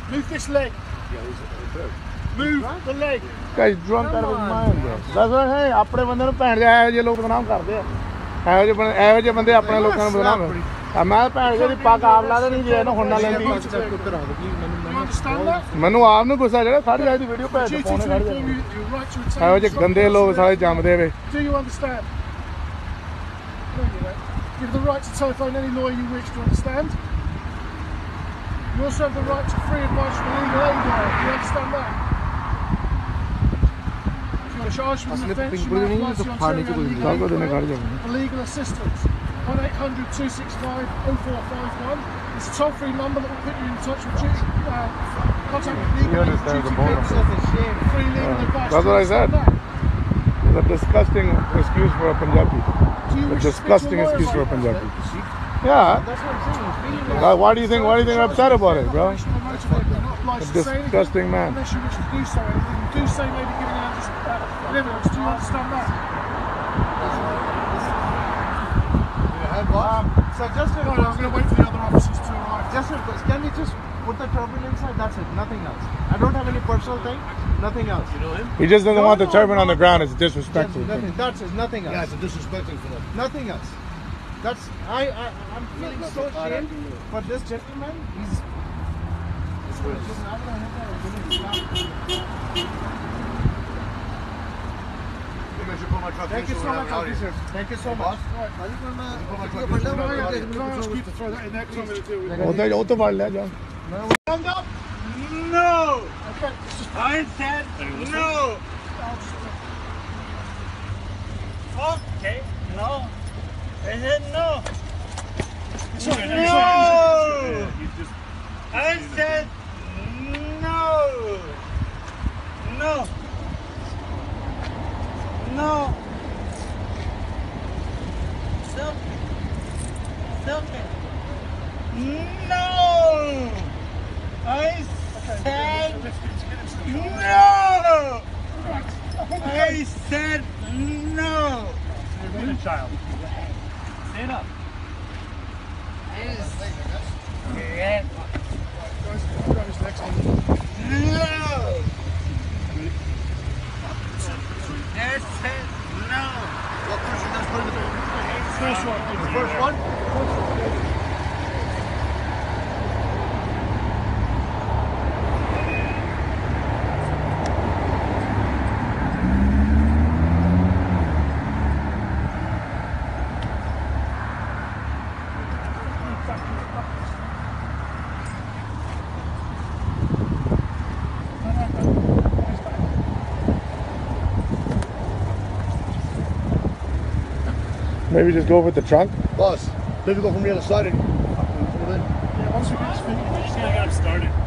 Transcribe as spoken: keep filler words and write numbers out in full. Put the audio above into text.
Move this leg. Move the leg. Guy's drunk out of his mind, bro. That's what I'm saying. ਆਪਣੇ ਬੰਦੇ ਨੂੰ ਭੈਣ ਜਿਹਾ ਇਹੋ ਜਿਹੇ ਲੋਕ ਬਦਨਾਮ ਕਰਦੇ ਆ। ਇਹੋ ਜਿਹੇ ਇਹੋ ਜਿਹੇ ਬੰਦੇ ਆਪਣੇ ਲੋਕਾਂ ਨੂੰ ਬਦਨਾਮ ਕਰਦੇ ਆ। ਮੈਂ ਭੈਣ ਜਿਹੀ ਪੱਗ ਆਪ ਲਾ ਦੇਣੀ ਜੇ ਇਹਨੂੰ ਹੁਣ ਨਾ ਲੈਂਦੀ। ਮੈਨੂੰ ਆਪ ਨੂੰ ਗੁੱਸਾ ਜਿਹੜਾ ਖੜ ਜਾ ਦੀ ਵੀਡੀਓ ਭੈਣ ਤੇ ਪਾਉਣੇ ਖੜ ਜਾ। ਇਹੋ ਜਿਹੇ ਗੰਦੇ ਲੋਕ ਸਾਰੇ ਜੰਮਦੇ ਵੇ। Do you understand? You have the right to telephone any lawyer you wish. Do you understand? You also have the right to free advice from a legal aid lawyer. Do you understand that? If you're charged with an offence, you may apply to Ontario legal assistance. one eight hundred, two six five, oh four five one. It's a toll-free number that will put you in touch with duty, uh, contact with legal aid, duty purposes, free legal advice. That's what I said. It's a disgusting excuse for a Punjabi. A disgusting excuse for a Punjabi. Yeah. That's what I'm saying. Why do you think? Why do you think I'm upset about it, bro? A disgusting man. Unless you wish to do so, you do say maybe giving out just uh, evidence. Do you understand that? Um, so just no, no, I'm going to wait for the other officers to arrive. Just can we just put the turban inside? That's it. Nothing else. I don't have any personal thing. Nothing else. You know him? He just doesn't no, want the turban no, on the ground. It's disrespectful. Yes, nothing. That's it. Nothing else. Yeah, it's a disrespectful for them. Nothing else. That's I. I I'm feeling so ashamed for this gentleman. He's. Thank you so much, officer. Thank you so much. ਉਹ ਤੋਂ ਫੜ ਲਿਆ ਜਾ। Stand up. No. Okay. I said no. Okay. No. I said no. Sorry, no. Sorry. I said no. No. No. Stop it. Stop it. No. I said no. I said no. You're a child. Stand up. Guys, grab his legs on. No. I said no. What person does put in the First one. The first one? Maybe just go with the trunk. Boss, maybe go from the other side and pull it in. Yeah, once we get this thing, we're just going to get him started.